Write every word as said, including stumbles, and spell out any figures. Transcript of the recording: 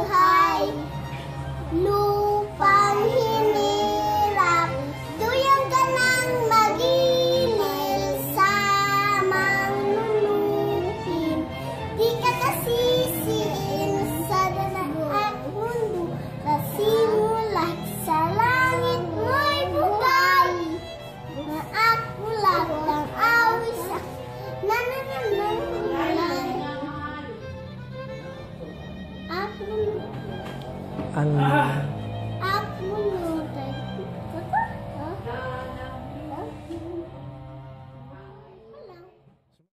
buhay. Lupang hinirap, tuyang ka ng magilil sa mangluluhin. Di ka kasisiin sa dana at mundo, kasimula sa langit mo'y bugay. Na akulat ang awis sa nanananan. Ako Ang